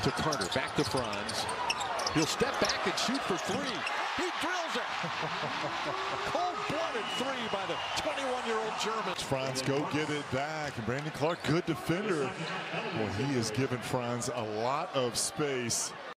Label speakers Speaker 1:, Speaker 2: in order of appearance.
Speaker 1: to Carter, back to Franz. He'll step back and shoot for three. He drills it. Cold-blooded three by the 21-year-old German.
Speaker 2: Franz go get it back. And Brandon Clark, good defender. Well, he has given Franz a lot of space.